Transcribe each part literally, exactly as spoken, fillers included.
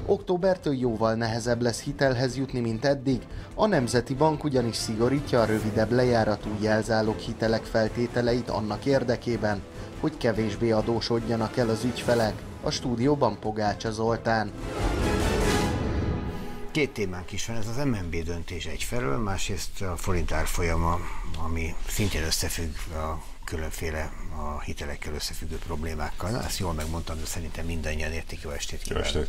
Októbertől jóval nehezebb lesz hitelhez jutni, mint eddig, a Nemzeti Bank ugyanis szigorítja a rövidebb lejáratú jelzálog hitelek feltételeit annak érdekében, hogy kevésbé adósodjanak el az ügyfelek. A stúdióban Pogácsa Zoltán. Két témánk is van, ez az em en bé döntés egyfelől, másrészt a forint árfolyama, ami szintén összefügg a különféle a hitelekkel összefüggő problémákkal. Na, ezt jól megmondtam, de szerintem mindannyian értik. Jó estét kívánok!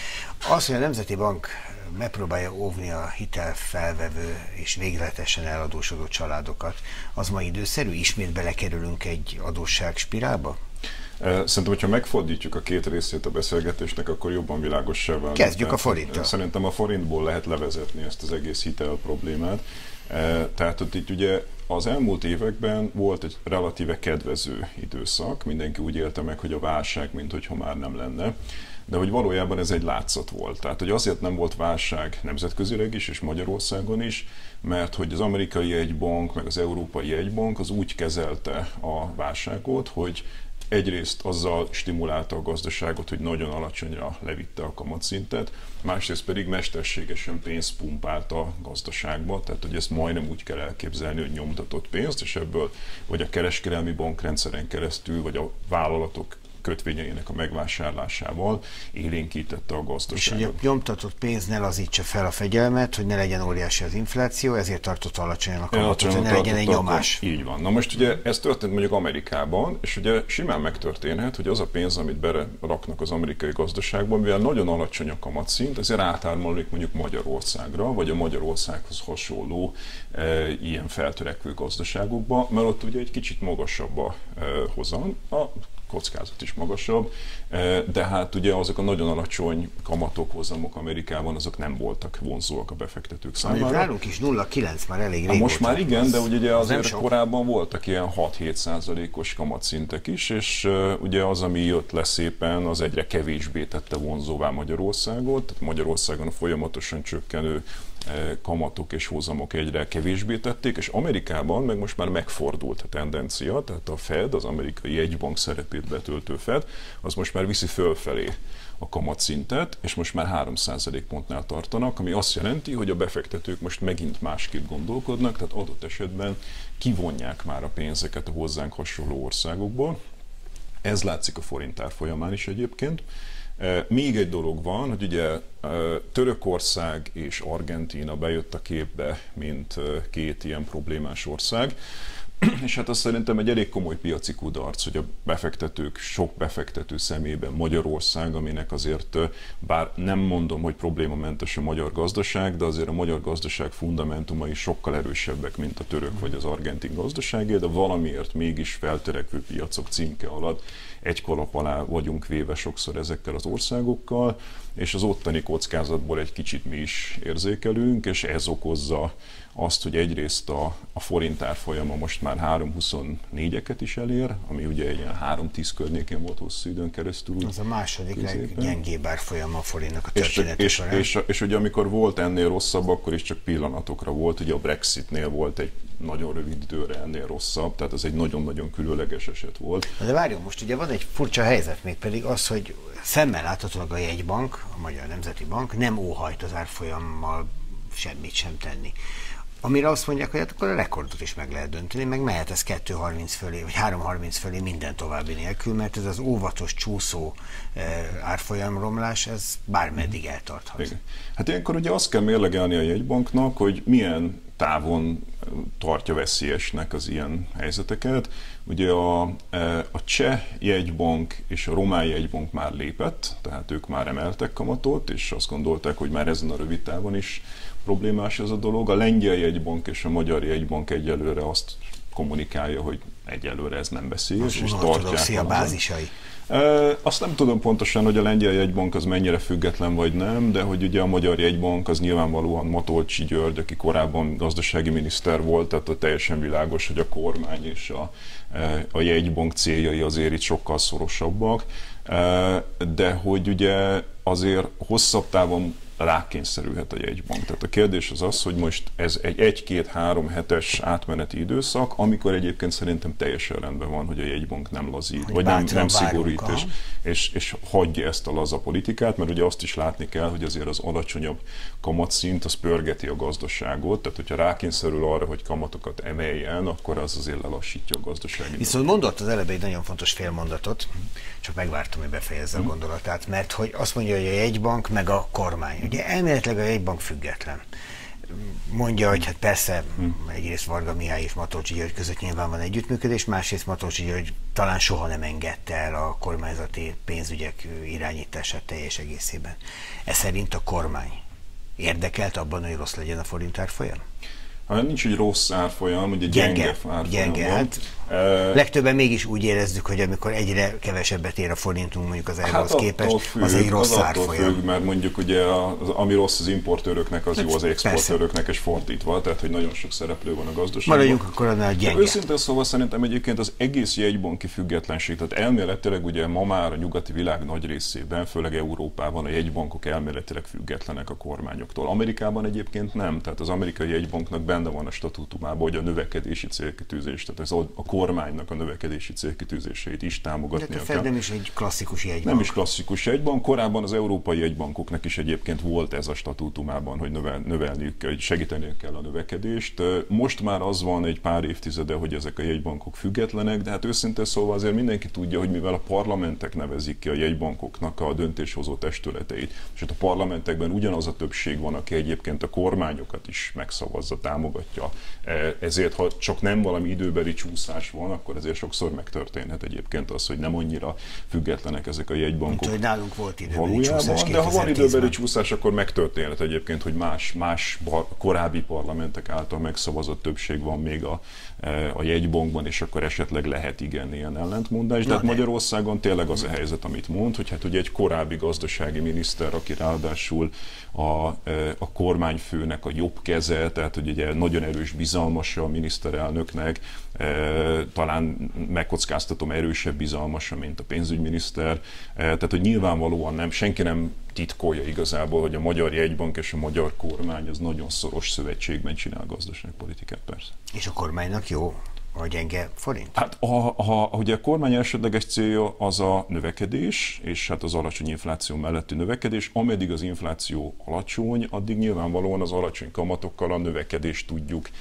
Az, hogy a Nemzeti Bank megpróbálja óvni a hitelfelvevő és végletesen eladósodó családokat, az ma időszerű? Ismét belekerülünk egy adósságspirálba? Szerintem, hogyha megfordítjuk a két részét a beszélgetésnek, akkor jobban világossá válik. Kezdjük a forinttal. Szerintem a forintból lehet levezetni ezt az egész hitel problémát. Tehát ott itt ugye az elmúlt években volt egy relatíve kedvező időszak, mindenki úgy élte meg, hogy a válság, mint hogyha már nem lenne, de hogy valójában ez egy látszat volt. Tehát, hogy azért nem volt válság nemzetközileg is, és Magyarországon is, mert hogy az amerikai jegybank, meg az európai jegybank az úgy kezelte a válságot, hogy egyrészt azzal stimulálta a gazdaságot, hogy nagyon alacsonyra levitte a kamatszintet, másrészt pedig mesterségesen pénzt pumpálta a gazdaságba, tehát hogy ezt majdnem úgy kell elképzelni, hogy nyomtatott pénzt, és ebből vagy a kereskedelmi bankrendszeren keresztül, vagy a vállalatok kötvényeinek a megvásárlásával élénkítette a gazdaságot. És hogy a nyomtatott pénz ne lazítsa fel a fegyelmet, hogy ne legyen óriási az infláció, ezért tartott alacsonyan a kamatot, hogy ne legyen egy nyomás. Így van. Na most ugye ez történt mondjuk Amerikában, és ugye simán megtörténhet, hogy az a pénz, amit beraknak az amerikai gazdaságban, mivel nagyon alacsony a kamatszint, ezért átármalik mondjuk Magyarországra, vagy a Magyarországhoz hasonló e, ilyen feltörekvő gazdaságokba, mert ott ugye egy kicsit magasabb a e, hozam, a kockázat is magasabb, de hát ugye azok a nagyon alacsony kamatok, hozamok Amerikában, azok nem voltak vonzóak a befektetők számára. Nálunk is nulla egész kilenc már elég régóta. Most már igen, de ugye azért korábban voltak ilyen hat-hét százalékos kamatszintek is, és ugye az, ami jött le szépen, az egyre kevésbé tette vonzóvá Magyarországot, tehát Magyarországon a folyamatosan csökkenő kamatok és hozamok egyre kevésbé tették, és Amerikában meg most már megfordult a tendencia, tehát a Fed, az amerikai jegybank szerepét betöltő Fed, az most már viszi fölfelé a kamatszintet, és most már három százalékpontnál tartanak, ami azt jelenti, hogy a befektetők most megint másképp gondolkodnak, tehát adott esetben kivonják már a pénzeket a hozzánk hasonló országokból. Ez látszik a forint árfolyamán is egyébként. Még egy dolog van, hogy ugye Törökország és Argentína bejött a képbe, mint két ilyen problémás ország, és hát azt szerintem egy elég komoly piaci kudarc, hogy a befektetők, sok befektető szemében Magyarország, aminek azért, bár nem mondom, hogy problémamentes a magyar gazdaság, de azért a magyar gazdaság fundamentumai sokkal erősebbek, mint a török vagy az argentin gazdaságé, de valamiért mégis feltörekvő piacok címke alatt egy kalap alá vagyunk véve sokszor ezekkel az országokkal, és az ottani kockázatból egy kicsit mi is érzékelünk, és ez okozza azt, hogy egyrészt a, a forint árfolyama most már három huszonnégyeket is elér, ami ugye egy ilyen három tíz környékén volt hosszú időn keresztül. Az a második leggyengébb árfolyama a forintnak a története és, során. És, és, és ugye amikor volt ennél rosszabb, akkor is csak pillanatokra volt, ugye a Brexitnél volt egy nagyon rövid időre ennél rosszabb, tehát ez egy nagyon-nagyon különleges eset volt. De várjunk, most ugye van egy furcsa helyzet, mégpedig az, hogy szemmel láthatólag a jegybank, a Magyar Nemzeti Bank nem óhajt az árfolyammal semmit sem tenni. Amire azt mondják, hogy hát akkor a rekordot is meg lehet dönteni, meg mehet ez kettő harminc fölé, vagy három harminc fölé minden további nélkül, mert ez az óvatos csúszó árfolyamromlás, ez bármeddig eltarthat. Igen. Hát ilyenkor ugye azt kell mérlegelni a jegybanknak, hogy milyen távon tartja veszélyesnek az ilyen helyzeteket. Ugye a, a cseh jegybank és a román jegybank már lépett, tehát ők már emeltek kamatot, és azt gondolták, hogy már ezen a rövid távon is problémás ez a dolog. A lengyel jegybank és a magyar jegybank egyelőre azt kommunikálja, hogy egyelőre ez nem veszélyes, és tartják a bázisai. E, azt nem tudom pontosan, hogy a lengyel jegybank az mennyire független vagy nem, de hogy ugye a magyar jegybank az nyilvánvalóan Matolcsy György, aki korábban gazdasági miniszter volt, tehát teljesen világos, hogy a kormány és a, a jegybank céljai azért itt sokkal szorosabbak, e, de hogy ugye azért hosszabb távon rákényszerülhet a jegybank. Tehát a kérdés az az, hogy most ez egy egy-két-három hetes átmeneti időszak, amikor egyébként szerintem teljesen rendben van, hogy a jegybank nem lazít, hogy vagy nem, nem szigorít, és, és, és hagyja ezt a laza politikát, mert ugye azt is látni kell, hogy azért az alacsonyabb kamatszint, az pörgeti a gazdaságot, tehát hogyha rákényszerül arra, hogy kamatokat emeljen, akkor az azért lelassítja a gazdaságot. Viszont mondott az előbb egy nagyon fontos félmondatot, csak megvártam, hogy befejezze a gondolatát, mert hogy azt mondja, hogy a jegybank meg a kormány. Ugye elméletileg a jegybank független. Mondja, hogy hát persze egyrészt Varga Mihály és Matolcsy György között nyilván van együttműködés, másrészt Matolcsy György talán soha nem engedte el a kormányzati pénzügyek irányítását teljes egészében. Ez szerint a kormány érdekelt abban, hogy rossz legyen a forint árfolyam? Hát nincs egy rossz árfolyam, ugye gyenge, gyenge árfolyam gyenge, van. Hát, uh, legtöbben mégis úgy érezzük, hogy amikor egyre kevesebbet ér a forintunk mondjuk az euróhoz hát képest, függ, az egy rossz az árfolyam. Függ, mert mondjuk ugye az, ami rossz az importőröknek, az jó az exportőröknek, és fordítva, tehát hogy nagyon sok szereplő van a gazdaságban. Maradjunk akkor annál gyenge. Őszintén szóval szerintem egyébként az egész jegybanki függetlenség, tehát elméletileg ugye ma már a nyugati világ nagy részében, főleg Európában a jegybankok elméletileg függetlenek a kormányoktól. Amerikában egyébként nem, tehát az amerikai jegybanknak benne van a statútumában, hogy a növekedési célkitűzés, tehát ez a kormánynak a növekedési célkitűzéseit is támogatnia kell. De a Fed nem is egy klasszikus jegybank. Nem is klasszikus jegybank, korábban az európai jegybankoknak is egyébként volt ez a statútumában, hogy növel, növelniük, hogy segíteniük kell a növekedést. Most már az van egy pár évtizede, hogy ezek a jegybankok függetlenek, de hát őszintén szóval azért mindenki tudja, hogy mivel a parlamentek nevezik ki a jegybankoknak a döntéshozó testületeit, és ott a parlamentekben ugyanaz a többség van, aki egyébként a kormányokat is megszavazza, támogatja. Ezért, ha csak nem valami időbeli csúszás van, akkor ezért sokszor megtörténhet egyébként az, hogy nem annyira függetlenek ezek a jegybankok. Mint, hogy nálunk volt időbeli csúszás de ha van időbeli csúszás, akkor megtörténhet egyébként, hogy más, más korábbi parlamentek által megszavazott többség van még a, a jegybankban, és akkor esetleg lehet igen ilyen ellentmondás. De hát Magyarországon tényleg az a helyzet, amit mond, hogy hát ugye egy korábbi gazdasági miniszter, aki ráadásul a, a kormányfőnek a jobb keze, tehát hogy ugye nagyon erős bizalmasa a miniszterelnöknek, talán megkockáztatom erősebb bizalmasa, mint a pénzügyminiszter. Tehát, hogy nyilvánvalóan nem, senki nem titkolja igazából, hogy a magyar jegybank és a magyar kormány az nagyon szoros szövetségben csinál gazdaságpolitikát, persze. És a kormánynak jó a gyenge forint? Hát a, a, ugye a kormány elsődleges célja az a növekedés, és hát az alacsony infláció melletti növekedés. Ameddig az infláció alacsony, addig nyilvánvalóan az alacsony kamatokkal a növekedést tudjuk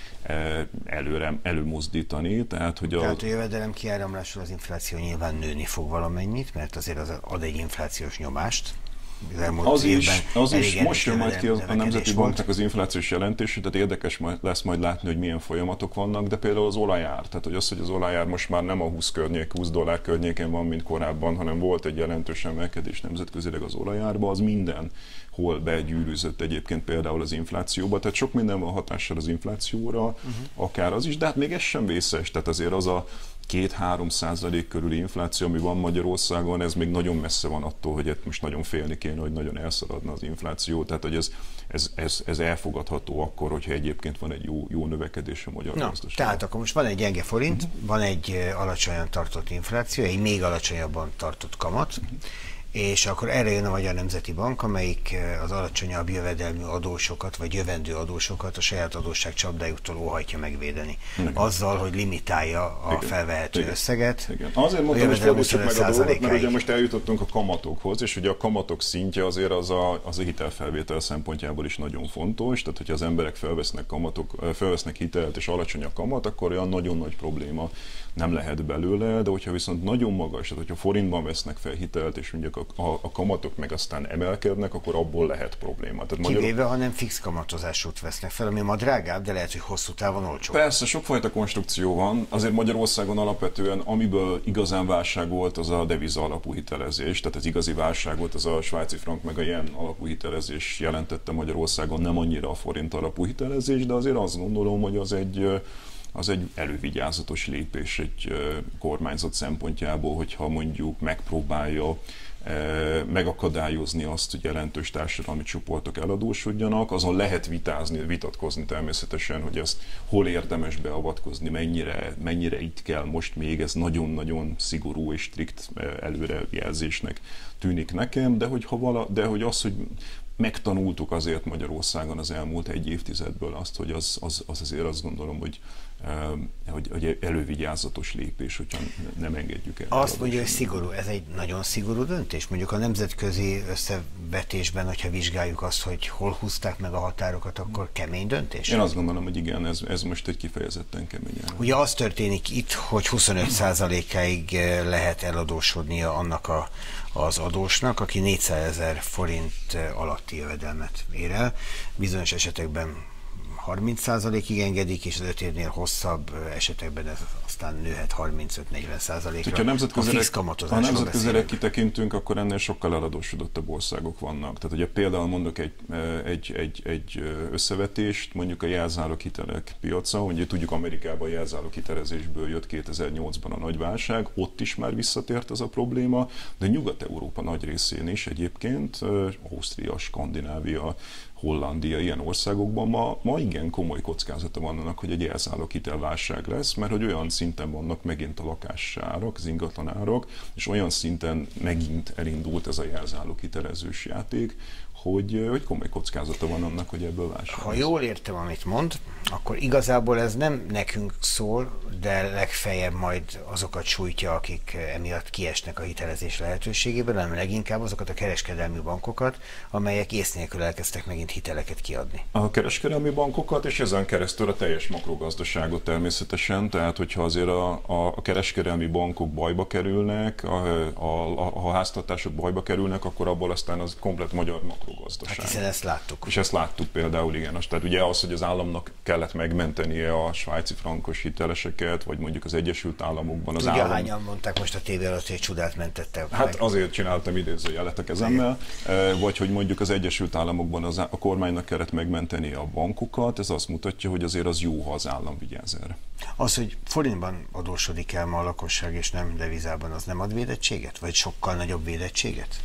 előre, előmozdítani. Tehát, hogy a, Tehát a jövedelem kiáramlásról az infláció nyilván nőni fog valamennyit, mert azért az ad egy inflációs nyomást. Az is, az is most jön majd ki a, a Nemzeti Banknak az inflációs jelentése, tehát érdekes lesz majd látni, hogy milyen folyamatok vannak, de például az olajár, tehát hogy az, hogy az olajár most már nem a húsz környék, húsz dollár környéken van, mint korábban, hanem volt egy jelentős emelkedés nemzetközileg az olajárba, az minden hol begyűrűzött egyébként például az inflációba, tehát sok minden van hatással az inflációra, uh-huh. akár az is, de hát még ez sem vészes, tehát azért az a két-három százalék körüli infláció, ami van Magyarországon, ez még nagyon messze van attól, hogy itt most nagyon félni kéne, hogy nagyon elszaladna az infláció, tehát hogy ez, ez, ez, ez elfogadható akkor, hogyha egyébként van egy jó, jó növekedés a magyar gazdaságban. Tehát akkor most van egy gyenge forint, uh-huh. van egy alacsonyan tartott infláció, egy még alacsonyabban tartott kamat, uh-huh. és akkor erre jön a Magyar Nemzeti Bank, amelyik az alacsonyabb jövedelmű adósokat, vagy jövendő adósokat a saját adósság csapdájuktól óhajtja megvédeni. Igen. Azzal, hogy limitálja a igen. felvehető igen. összeget. Igen. Azért mondtam, hogy fordítsuk meg a dolgot, mert ugye most eljutottunk a kamatokhoz, és ugye a kamatok szintje azért az a, az a hitelfelvétel szempontjából is nagyon fontos, tehát hogyha az emberek felvesznek, kamatok, felvesznek hitelt és alacsony a kamat, akkor olyan nagyon nagy probléma nem lehet belőle, de hogyha viszont nagyon magas, tehát hogyha forintban vesznek fel hitelt, és mondjuk a, a, a kamatok meg aztán emelkednek, akkor abból lehet probléma. Tehát Kivéve, magyar... ha nem fix kamatozásút vesznek fel, ami ma drágább, de lehet, hogy hosszú távon olcsóbb. Persze, sokfajta konstrukció van. Azért Magyarországon alapvetően, amiből igazán válság volt, az a deviza alapú hitelezés. Tehát az igazi válság volt, az a svájci frank meg a yen alapú hitelezés jelentette Magyarországon, nem annyira a forint alapú hitelezés, de azért azt gondolom, hogy az egy az egy elővigyázatos lépés egy kormányzat szempontjából, hogyha mondjuk megpróbálja megakadályozni azt, hogy jelentős társadalmi csoportok eladósodjanak. Azon lehet vitázni, vitatkozni természetesen, hogy ezt hol érdemes beavatkozni, mennyire, mennyire itt kell most még, ez nagyon-nagyon szigorú és strikt előrejelzésnek tűnik nekem, de hogy, ha vala, de hogy az, hogy megtanultuk azért Magyarországon az elmúlt egy évtizedből azt, hogy az, az, az azért azt gondolom, hogy, hogy, hogy elővigyázatos lépés, hogyha nem engedjük el. Azt mondja, hogy szigorú, ez egy nagyon szigorú döntés. Mondjuk a nemzetközi összevetésben, hogyha vizsgáljuk azt, hogy hol húzták meg a határokat, akkor kemény döntés? Én azt gondolom, hogy igen, ez, ez most egy kifejezetten kemény. Ugye az történik itt, hogy huszonöt százalékáig lehet eladósodnia annak a az adósnak, aki négyszázezer forint alatti jövedelmet ér el. Bizonyos esetekben harminc százalékig engedik, és az öt évnél hosszabb esetekben ez aztán nőhet harmincöt-negyven százalékra. Ha nemzetközileg kitekintünk, akkor ennél sokkal eladósodottabb országok vannak. Tehát ugye például mondok egy, egy, egy, egy összevetést, mondjuk a jelzáloghitelek piaca, ugye tudjuk, Amerikában a jelzáloghitelezésből jött kétezer-nyolcban a nagy válság, ott is már visszatért ez a probléma, de Nyugat-Európa nagy részén is egyébként, Ausztria, Skandinávia, Hollandia, ilyen országokban ma, ma igen komoly kockázata van annak, hogy egy jelzáloghitelválság lesz, mert hogy olyan szinten vannak megint a lakásárak, az ingatlanárak, és olyan szinten megint elindult ez a jelzáloghitelezős játék, hogy, hogy komoly kockázata van annak, hogy ebből válság. Ha jól értem, amit mond, akkor igazából ez nem nekünk szól, de legfeljebb majd azokat sújtja, akik emiatt kiesnek a hitelezés lehetőségéből, hanem leginkább azokat a kereskedelmi bankokat, amelyek ész nélkül elkezdtek megint hiteleket kiadni. A kereskedelmi bankokat, és ezen keresztül a teljes makrogazdaságot természetesen, tehát hogyha azért a, a, a kereskedelmi bankok bajba kerülnek, a, a, a, a háztartások bajba kerülnek, akkor abból aztán az komplet magyar makrogazdaság. Hát hiszen ezt láttuk. És ezt láttuk például, igen. Tehát ugye az, hogy az államnak kellett megmentenie a svájci frankos hiteleseket, vagy mondjuk az Egyesült Államokban az Tudja, állam... hányan mondták most a tévé előtt, hogy csodát mentette Hát meg. azért csináltam idézőjelet a kezemmel, vagy hogy mondjuk az Egyesült Államokban az, a kormánynak kellett megmentenie a bankokat, ez azt mutatja, hogy azért az jó, ha az állam vigyáz erre. Az, hogy forintban adósodik el ma a lakosság, és nem devizában, az nem ad védettséget? Vagy sokkal nagyobb védettséget?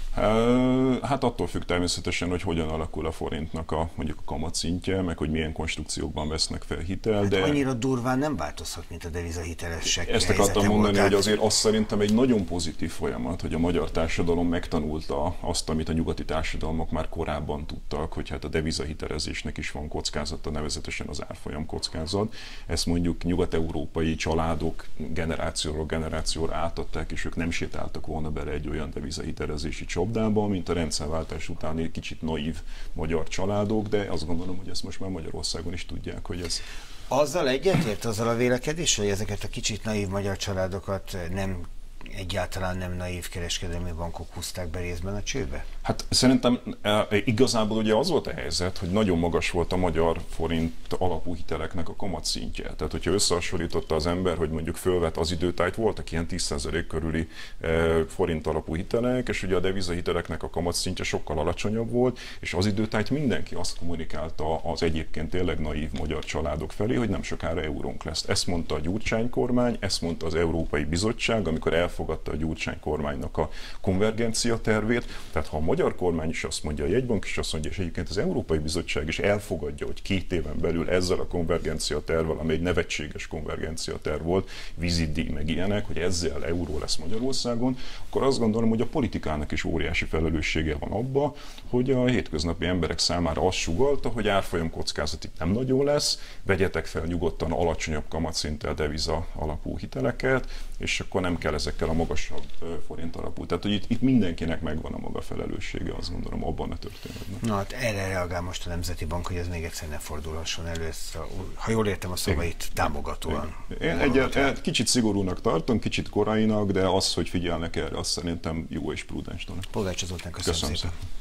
Hát attól függ természetesen, hogy hogyan alakul a forintnak a, mondjuk a kamatszintje, meg hogy milyen konstrukciókban vesznek fel hitel. Hát de annyira durván nem változhat, mint a devizahitelesek. Ezt akartam mondani, volt, hogy azért azt szerintem egy nagyon pozitív folyamat, hogy a magyar társadalom megtanulta azt, amit a nyugati társadalmak már korábban tudtak, hogy hát a devizahitelezésnek is van kockázata, nevezetesen az árfolyam kockázat. Ezt mondjuk nyugat-európai családok generációról generációra átadták, és ők nem sétáltak volna bele egy olyan devizahitelezési csapdába, mint a rendszerváltás utáni kicsit naív magyar családok, de azt gondolom, hogy ezt most már Magyarországon is tudják, hogy ez... Azzal egyetért, azzal a vélekedés, hogy ezeket a kicsit naív magyar családokat nem egyáltalán nem naív kereskedelmi bankok húzták be részben a csőbe? Hát szerintem e, igazából ugye az volt a helyzet, hogy nagyon magas volt a magyar forint alapú hiteleknek a kamatszintje. Tehát, hogyha összehasonlította az ember, hogy mondjuk fölvet az időtájt, voltak ilyen tíz százalék körüli e, forint alapú hitelek, és ugye a devizahiteleknek a kamatszintje sokkal alacsonyabb volt, és az időtájt mindenki azt kommunikálta az egyébként tényleg naív magyar családok felé, hogy nem sokára eurónk lesz. Ezt mondta a Gyurcsány kormány, ezt mondta az Európai Bizottság, amikor elfogadta a Gyurcsány kormánynak a konvergencia tervét. Tehát ha a magyar kormány is azt mondja, a jegybank is azt mondja, és egyébként az Európai Bizottság is elfogadja, hogy két éven belül ezzel a konvergencia tervvel, ami egy nevetséges konvergencia terv volt, vízidíj meg ilyenek, hogy ezzel euró lesz Magyarországon, akkor azt gondolom, hogy a politikának is óriási felelőssége van abba, hogy a hétköznapi emberek számára azt sugallta, hogy árfolyam kockázat itt nem nagyon lesz, vegyetek fel nyugodtan alacsonyabb kamatszinttel deviza alapú hiteleket, és akkor nem kell ezekkel a magasabb forint alapú. Tehát, hogy itt, itt mindenkinek megvan a maga felelőssége, azt gondolom, abban a történetben. Na hát erre reagál most a Nemzeti Bank, hogy ez még egyszer ne fordulhasson elő. Ezt a, ha jól értem a szavait, támogatóan. Én egyet, egy, kicsit szigorúnak tartom, kicsit korainak, de az, hogy figyelnek erre, azt szerintem jó és prudens dolog. Polgács Zoltán, köszönöm, köszönöm szépen. szépen.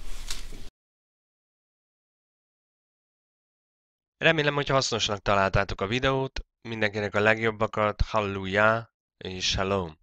Remélem, hogy hasznosnak találtátok a videót, mindenkinek a legjobbakat, halleluja és shalom!